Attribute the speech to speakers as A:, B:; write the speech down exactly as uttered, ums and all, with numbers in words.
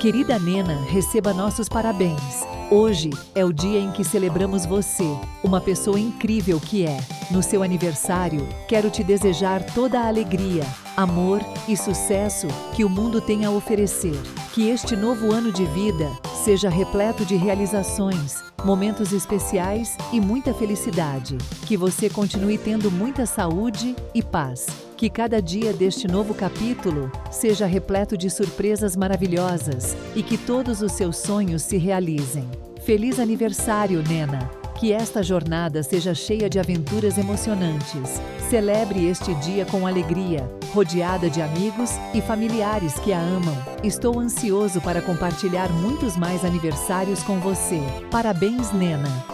A: Querida Nena, receba nossos parabéns. Hoje é o dia em que celebramos você, uma pessoa incrível que é. No seu aniversário, quero te desejar toda a alegria, amor e sucesso que o mundo tem a oferecer. Que este novo ano de vida seja repleto de realizações, momentos especiais e muita felicidade. Que você continue tendo muita saúde e paz. Que cada dia deste novo capítulo seja repleto de surpresas maravilhosas e que todos os seus sonhos se realizem. Feliz aniversário, Nena! Que esta jornada seja cheia de aventuras emocionantes. Celebre este dia com alegria, rodeada de amigos e familiares que a amam. Estou ansioso para compartilhar muitos mais aniversários com você. Parabéns, Nena!